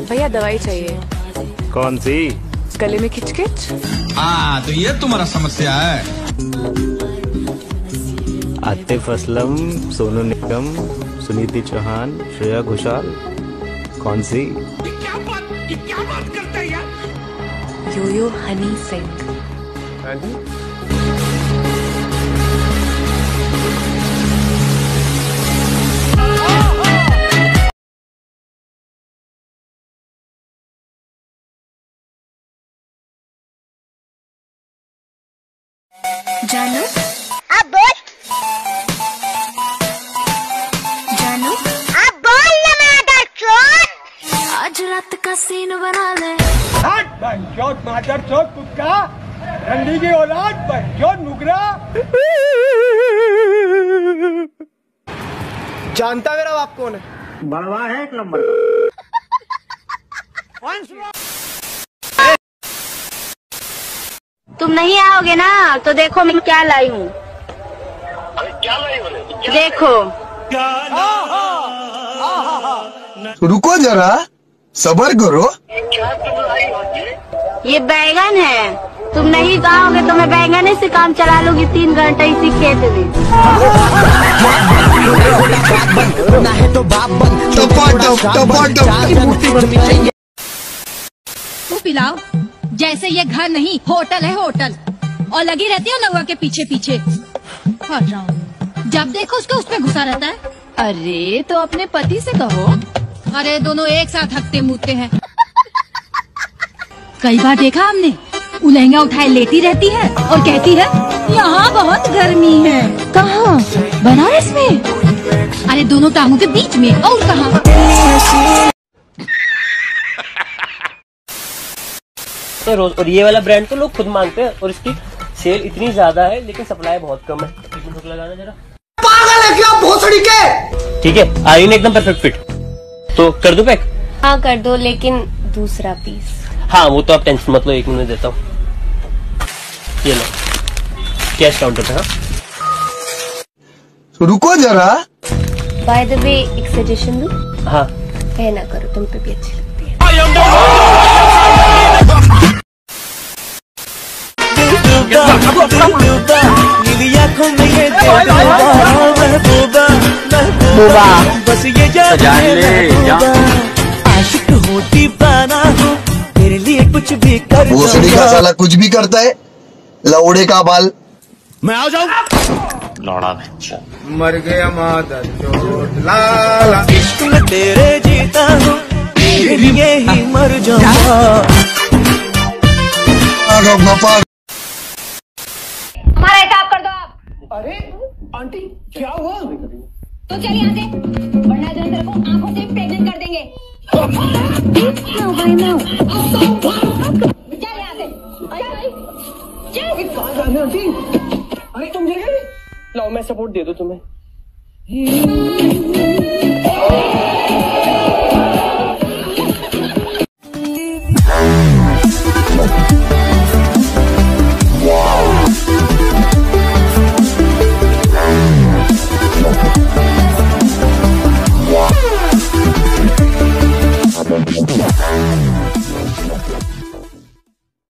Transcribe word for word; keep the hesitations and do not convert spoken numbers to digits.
भैया दवाई चाहिए। कौन सी? गले में खिचकिच। हाँ तो ये तुम्हारा समस्या है। आतिफ असलम, सोनू निगम, सुनीति चौहान, श्रेया घोषाल, कौन सी? ये क्या बात ये क्या बात करता है यार? यो यो हनी सिंह। जानू अब बोल। जानू अब बोल ना मादर चोद। आज रात का सीन बना ले। हट बंचोद मादर चोद कुत्ता, रंडी की औलाद बंचोद नुगरा। जानता मेरा बाप कौन है? बड़वा है एक नंबर। तुम नहीं आओगे ना तो देखो मैं क्या लाई हूँ। क्या लाई बोले? देखो। रुको जरा, सब्र करो। क्या तुम लाई हो? ये बैगन है। तुम नहीं आओगे तो मैं बैगन से काम चला लूंगी तीन घंटे इसी खेत में। तू पिलाओ, जैसे ये घर नहीं होटल है होटल, और लगी रहती है नौवा के पीछे पीछे। हट रहा हूँ, जब देखो उसको उसमें घुसा रहता है। अरे तो अपने पति से कहो। अरे दोनों एक साथ हकते मुतते हैं। कई बार देखा हमने, वो लहंगा उठाए लेटी रहती है और कहती है यहाँ बहुत गर्मी है। कहाँ? बनारस में? अरे दोनों टांगों के बीच में। और कहाँ? तो रोज, और ये वाला ब्रांड तो लोग खुद मांगते हैं और इसकी सेल इतनी ज्यादा है लेकिन सप्लाई बहुत कम है। इसमें लगाना जरा। पागल है क्या भोसड़ी के? ठीक है, आयरन एकदम परफेक्ट फिट, तो कर दो पैक। हाँ कर दो, लेकिन दूसरा पीस। हाँ वो तो आप टेंशन मत लो, एक मिनट देता हूँ। ये लो कैश काउंटर पे। हाँ रुको जरा। बाय द वे एक सजेशन दूं? हाँ कहना करो, तुम पे भी अच्छी लगती है। बस ये आशिक हूँ दीवाना हूँ, तेरे लिए कुछ भी कर। भोसड़ी का साला कुछ भी करता है, लौड़े का बाल। मैं आ जाऊँ? लौड़ा बच्चा मर गया मादर चोद लाला। इश्क में तेरे जीता हूँ, तेरे लिए ही मर जाऊँगा। हमारा हिसाब कर दो आप। अरे आंटी क्या हुआ? तो चल यहाँ से, वरना जो तेरे को आंखों से प्रेग्नेंट कर देंगे। नो भाई नो। चल यहाँ से। चल। कहाँ जा रहे आंटी? अरे तुम ये लाओ मैं सपोर्ट दे दूं तुम्हें।